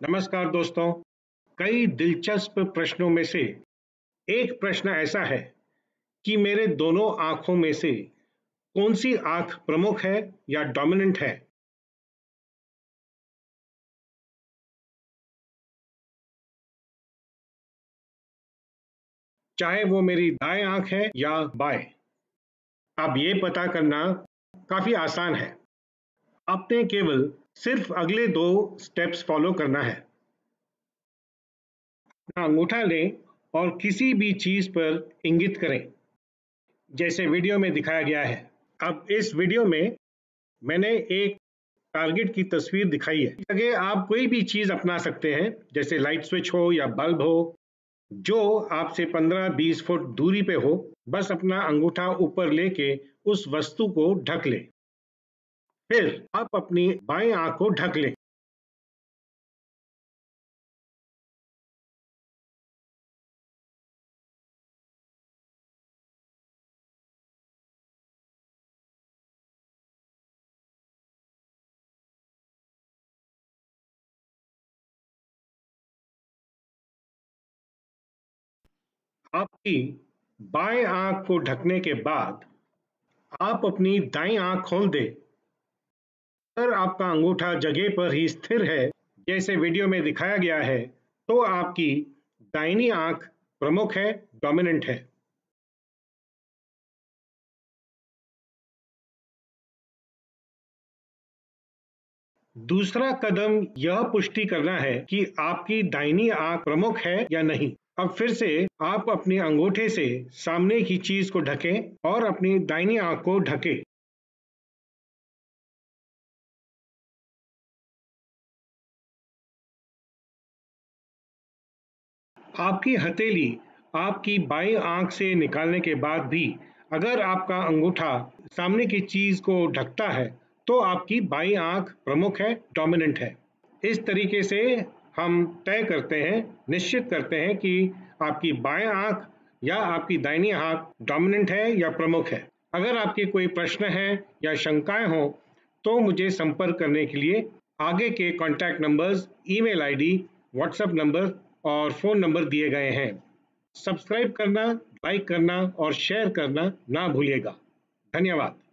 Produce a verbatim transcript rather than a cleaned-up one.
नमस्कार दोस्तों। कई दिलचस्प प्रश्नों में से एक प्रश्न ऐसा है कि मेरे दोनों आंखों में से कौन सी आंख प्रमुख है या डोमिनेंट है। चाहे वो मेरी दाएं आंख है या बाएं। अब ये पता करना काफी आसान है। आपने केवल सिर्फ अगले दो स्टेप्स फॉलो करना है। अपना अंगूठा लें और किसी भी चीज पर इंगित करें, जैसे वीडियो में दिखाया गया है। अब इस वीडियो में मैंने एक टारगेट की तस्वीर दिखाई है। इस जगह आप कोई भी चीज अपना सकते हैं, जैसे लाइट स्विच हो या बल्ब हो, जो आपसे पंद्रह बीस फुट दूरी पे हो। बस अपना अंगूठा ऊपर लेके उस वस्तु को ढक लें। फिर आप अपनी बाएं आंख को ढक लें। आपकी बाएं आंख को ढकने के बाद आप अपनी दाईं आंख खोल दें। अगर आपका अंगूठा जगह पर ही स्थिर है, जैसे वीडियो में दिखाया गया है, तो आपकी दाहिनी आंख प्रमुख है, डोमिनेंट है। दूसरा कदम यह पुष्टि करना है कि आपकी दाहिनी आंख प्रमुख है या नहीं। अब फिर से आप अपने अंगूठे से सामने की चीज को ढकें और अपनी दाहिनी आंख को ढकें। आपकी हथेली आपकी बाईं आंख से निकालने के बाद भी अगर आपका अंगूठा सामने की चीज को ढकता है, तो आपकी बाईं आंख प्रमुख है, डोमिनेंट है। इस तरीके से हम तय करते हैं, निश्चित करते हैं कि आपकी बाएं आंख या आपकी दाहिनी आंख डोमिनेंट है या प्रमुख है। अगर आपके कोई प्रश्न है या शंकाएं हो, तो मुझे संपर्क करने के लिए आगे के contact numbers, email ID, WhatsApp number और फ़ोन नंबर दिए गए हैं। सब्सक्राइब करना, लाइक करना और शेयर करना ना भूलिएगा। धन्यवाद।